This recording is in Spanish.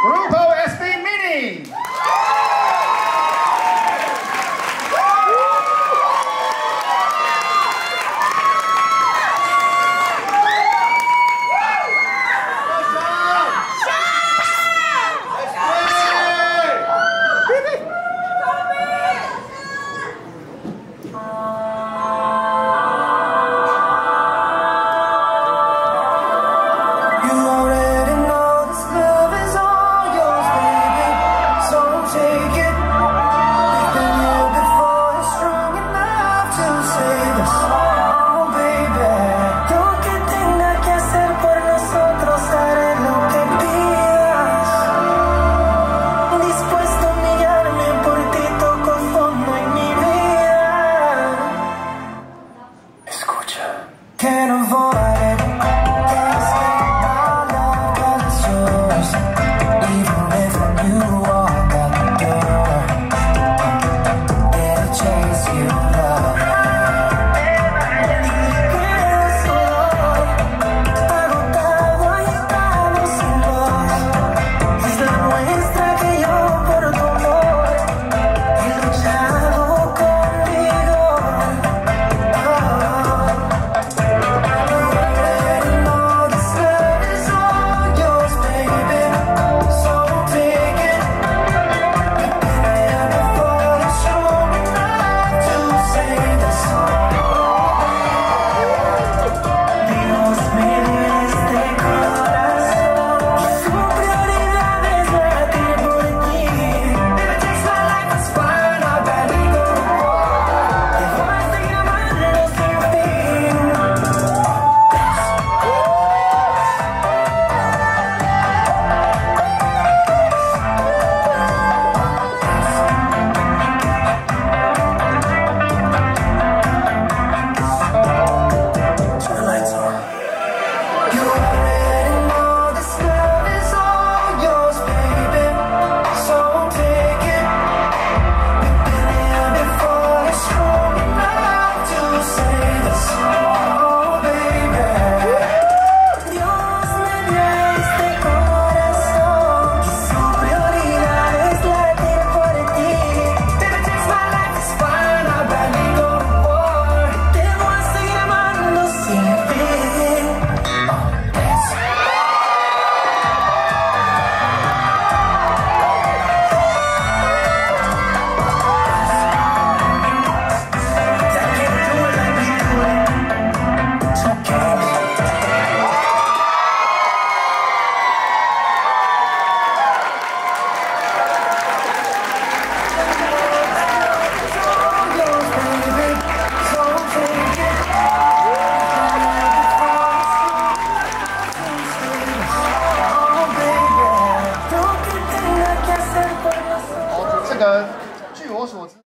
Grupo SB Mini. Can't avoid it, can't escape my love, 'cause it's yours. Even if you walk out the door, it'll chase you, love. Agotado y estamos sin voz. Es la muestra que yo por tu amor he luchado contigo.